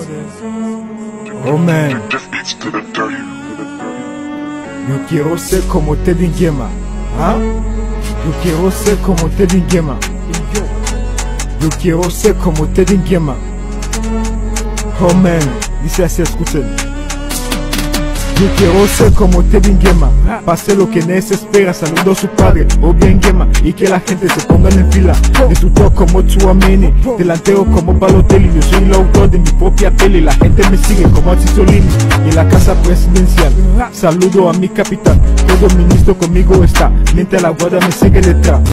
Oh man, yo quiero ser como Teddy Ngema, ¿ah? Yo quiero ser como Teddy Ngema. Yo quiero ser como Teddy Ngema. Oh man, dice así, escuchen. Yo quiero ser como Teddy Ngema, pase lo que Ness espera, saludo a su padre, o bien Ngema, y que la gente se ponga en fila. Disfruto como Tchouaméni, delantero como Balotelli. Yo soy el autor de mi propia tele, la gente me sigue como Azisolini. Y en la casa presidencial, saludo a mi capitán, todo ministro conmigo está, mientras la guardia me sigue detrás.